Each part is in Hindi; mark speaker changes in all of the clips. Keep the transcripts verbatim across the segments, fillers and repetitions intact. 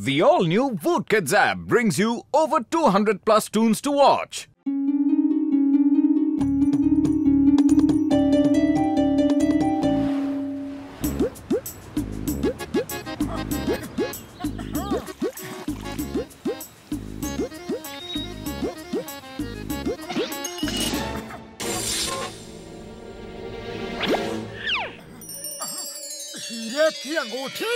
Speaker 1: The all-new Voot Kids app brings you over two hundred plus tunes to watch.
Speaker 2: हीरे की अंगूठी।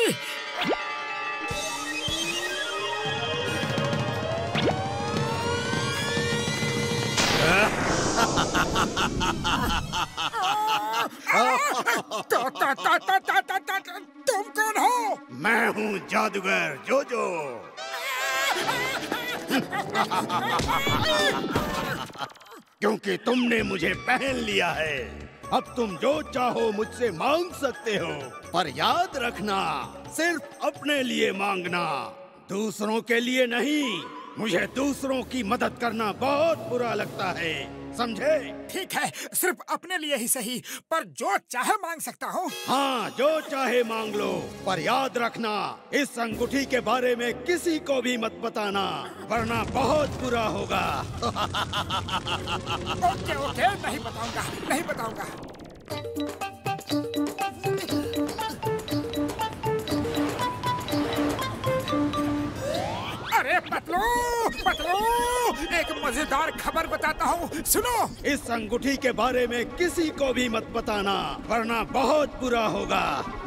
Speaker 2: ता, ता, ता, ता, ता, ता, ता, तुम कौन हो?
Speaker 3: मैं हूँ जादूगर जोजो। क्योंकि तुमने मुझे पहन लिया है, अब तुम जो चाहो मुझसे मांग सकते हो, पर याद रखना सिर्फ अपने लिए मांगना, दूसरों के लिए नहीं। मुझे दूसरों की मदद करना बहुत बुरा लगता है, समझे?
Speaker 2: ठीक है, सिर्फ अपने लिए ही सही, पर जो चाहे मांग सकता हूँ।
Speaker 3: हाँ, जो चाहे मांग लो, पर याद रखना इस अंगूठी के बारे में किसी को भी मत बताना, वरना बहुत बुरा होगा।
Speaker 2: ओके ओके, नहीं बताऊंगा, नहीं बताऊंगा। अरे पतलू, पतलू, एक मजेदार खबर बताता हूँ, सुनो।
Speaker 3: इस अंगूठी के बारे में किसी को भी मत बताना, वरना बहुत बुरा होगा।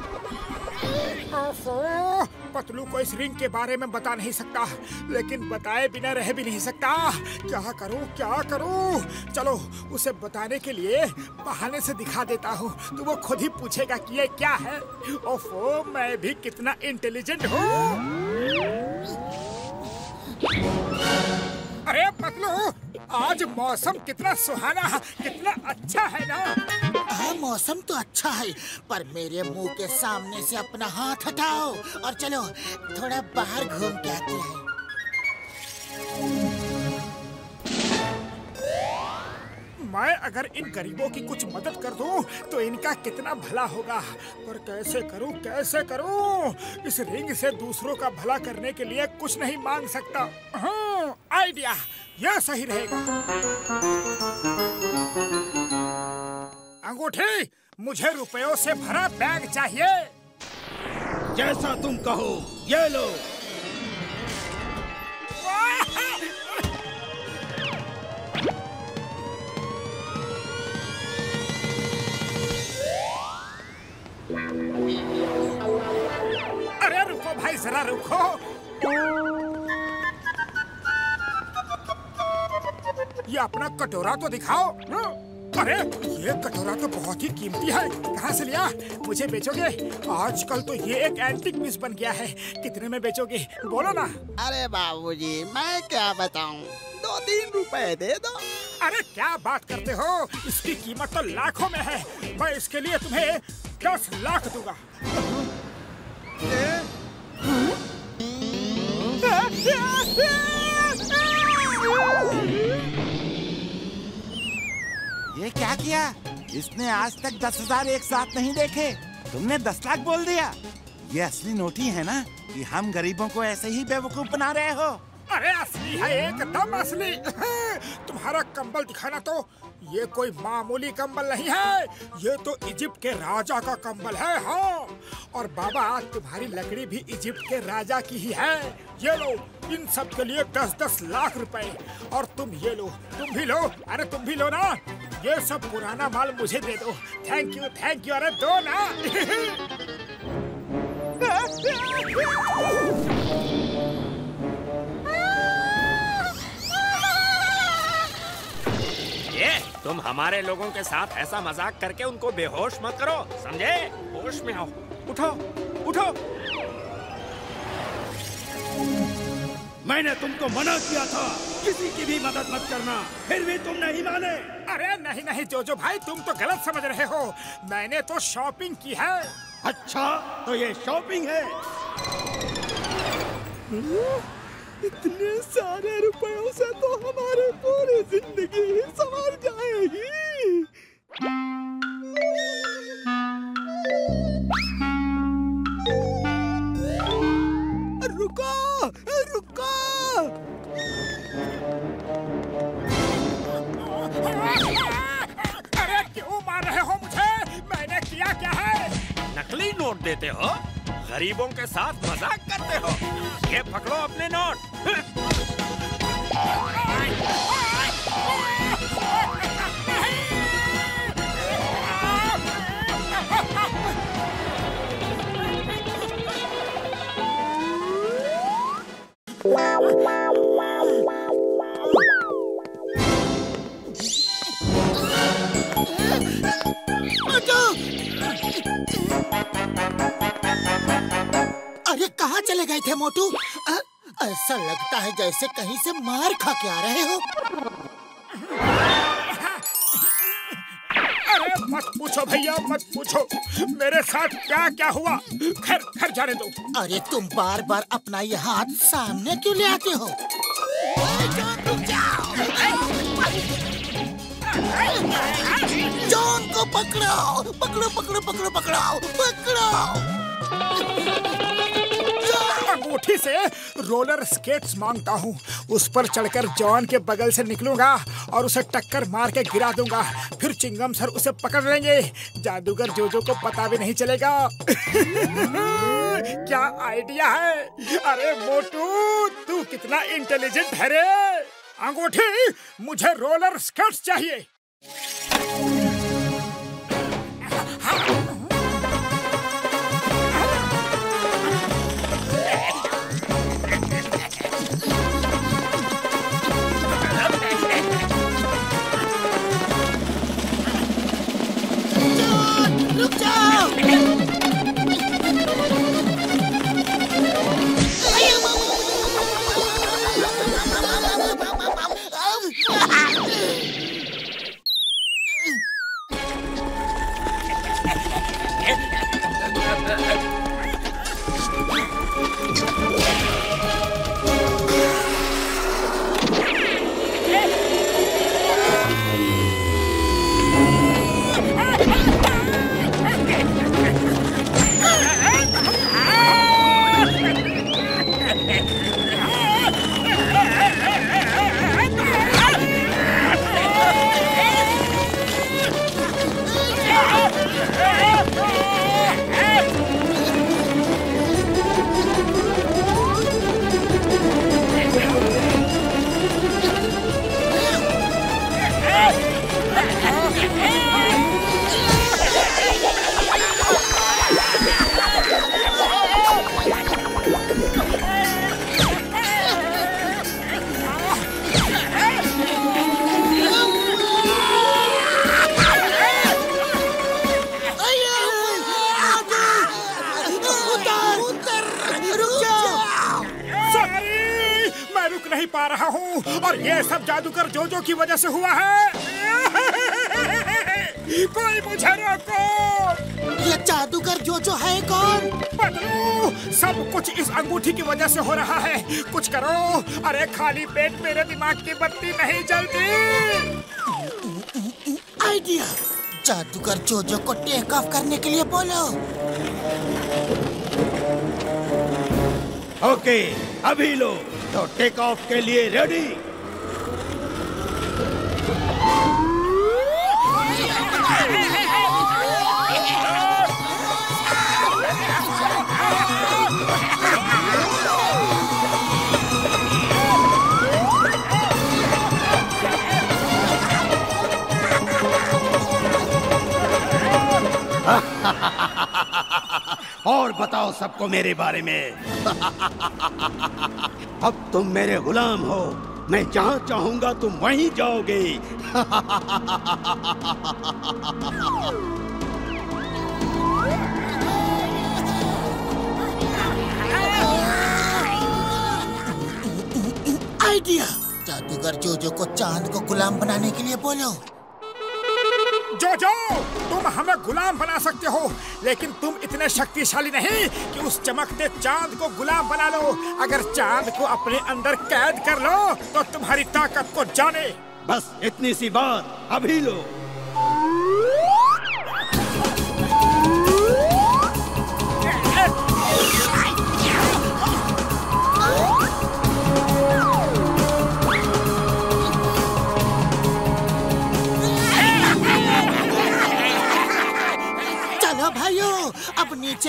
Speaker 2: ओफो, पतलू को इस रिंग के बारे में बता नहीं सकता, लेकिन बताए बिना रह भी नहीं सकता। क्या करूं, क्या करूं? चलो उसे बताने के लिए बहाने से दिखा देता हूँ, तो वो खुद ही पूछेगा कि ये क्या है। ओफो, मैं भी कितना इंटेलिजेंट हूँ। अरे पतलू, आज मौसम कितना सुहाना, कितना अच्छा है ना?
Speaker 4: हाँ, मौसम तो अच्छा है, पर मेरे मुंह के सामने से अपना हाथ हटाओ और चलो थोड़ा बाहर घूम के आते हैं।
Speaker 2: मैं अगर इन गरीबों की कुछ मदद कर दूं, तो इनका कितना भला होगा। पर कैसे करूं, कैसे करूं? इस रिंग से दूसरों का भला करने के लिए कुछ नहीं मांग सकता। हाँ, आइडिया, यह सही रहेगा। अंगूठी, मुझे रुपयों से भरा बैग चाहिए।
Speaker 3: जैसा तुम कहो, ये लो।
Speaker 2: अरे रुको भाई, जरा रुको। ये अपना कटोरा तो दिखाओ। अरे ये कटोरा तो बहुत ही कीमती है, कहाँ से लिया? मुझे बेचोगे? आजकल तो ये एक एंटीक पीस बन गया है। कितने में बेचोगे, बोलो ना।
Speaker 4: अरे बाबूजी, मैं क्या बताऊं, दो तीन रुपए दे दो।
Speaker 2: अरे क्या बात करते हो, इसकी कीमत तो लाखों में है। मैं इसके लिए तुम्हें दस लाख दूंगा।
Speaker 5: ये क्या किया? इसने आज तक दस हजार एक साथ नहीं देखे, तुमने दस लाख बोल दिया। ये असली नोट ही है ना कि हम गरीबों को ऐसे ही बेवकूफ बना रहे हो?
Speaker 2: अरे असली है, एकदम असली। तुम्हारा कंबल दिखाना तो। ये कोई मामूली कंबल नहीं है, ये तो इजिप्ट के राजा का कंबल है। हाँ, और बाबा तुम्हारी लकड़ी भी इजिप्ट के राजा की ही है। ये लो, इन सब के लिए दस दस लाख रुपए। और तुम ये लो, तुम भी लो। अरे तुम भी लो ना, ये सब पुराना माल मुझे दे दो। Thank you, thank you. अरे दो ना।
Speaker 6: ये तुम हमारे लोगों के साथ ऐसा मजाक करके उनको बेहोश मत करो, समझे? होश में आओ, उठो, उठो।
Speaker 3: मैंने तुमको मना किया था किसी की भी मदद मत करना, फिर भी तुम नहीं माने।
Speaker 2: अरे नहीं नहीं जोजो भाई, तुम तो गलत समझ रहे हो। मैंने तो शॉपिंग की है।
Speaker 3: अच्छा, तो ये शॉपिंग है?
Speaker 7: इतने सारे रुपयों से तो हमारी पूरी जिंदगी ही संवर जाएगी। रुको! रुको।
Speaker 2: अरे क्यों मार रहे हो मुझे? मैंने किया क्या है?
Speaker 6: नकली नोट देते हो, गरीबों के साथ मजाक करते हो। ये पकड़ो अपने नोट।
Speaker 4: अरे कहाँ चले गए थे मोटू? अ, ऐसा लगता है जैसे कहीं से मार खा के आ रहे हो।
Speaker 2: अरे मत पूछो भैया, मत पूछो मेरे साथ क्या क्या हुआ। खैर खैर जाने दो।
Speaker 4: अरे तुम बार बार अपना ये हाथ सामने क्यों ले आते हो? जॉन को पकड़ो, पकड़ो पकड़ो पकड़ो पकड़ो पकड़ो।
Speaker 2: अंगूठी से रोलर स्केट्स मांगता हूँ। उस पर चढ़कर जॉन के बगल से निकलूंगा और उसे टक्कर मार के गिरा दूंगा। फिर चिंगम सर उसे पकड़ लेंगे। जादूगर जोजो को पता भी नहीं चलेगा। क्या आइडिया है? अरे मोटू, तू कितना इंटेलिजेंट है रे। अंगूठी, मुझे रोलर स्केट्स चाहिए।
Speaker 4: रुक जाओ।
Speaker 2: नहीं पा रहा हूँ और ये सब जादूगर जोजो की वजह से हुआ है। कोई मुझे रोको।
Speaker 4: ये जादूगर जोजो है कौन?
Speaker 2: बदलू, सब कुछ इस अंगूठी की वजह से हो रहा है। कुछ करो। अरे खाली पेट मेरे दिमाग की बत्ती नहीं जलती।
Speaker 4: आइडिया, जादूगर जोजो को टेक ऑफ करने के लिए बोलो।
Speaker 3: ओके, अभी लो तो टेक ऑफ के लिए रेडी। और बताओ सबको मेरे बारे में। अब तुम मेरे गुलाम हो। मैं जहाँ चाहूंगा तुम वहीं जाओगे।
Speaker 4: आइडिया, जादूगर जोजो को चांद को गुलाम बनाने के लिए बोलो।
Speaker 2: जोजो, तुम हमें गुलाम बना सकते हो, लेकिन तुम इतने शक्तिशाली नहीं कि उस चमकते चांद को गुलाम बना लो। अगर चांद को अपने अंदर कैद कर लो तो तुम्हारी ताकत को जाने।
Speaker 3: बस इतनी सी बात, अभी लो।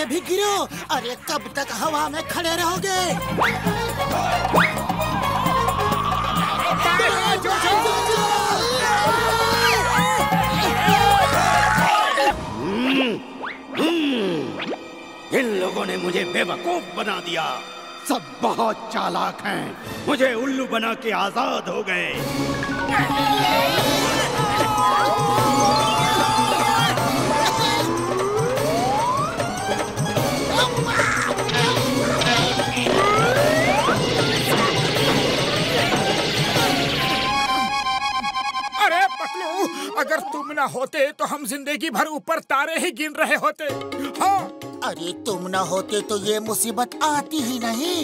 Speaker 4: नीचे भी गिरो। अरे कब तक हवा में खड़े रहोगे?
Speaker 3: इन लोगों ने मुझे बेवकूफ बना दिया। सब बहुत चालाक हैं। मुझे उल्लू बना के आजाद हो गए।
Speaker 2: अरे पतलू, अगर तुम ना होते तो हम जिंदगी भर ऊपर तारे ही गिन रहे होते। हाँ।
Speaker 4: अरे तुम ना होते तो ये मुसीबत आती ही नहीं।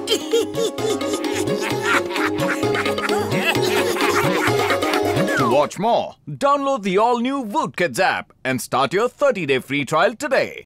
Speaker 1: To watch more, download the all-new Woodkids app and start your thirty day free trial today.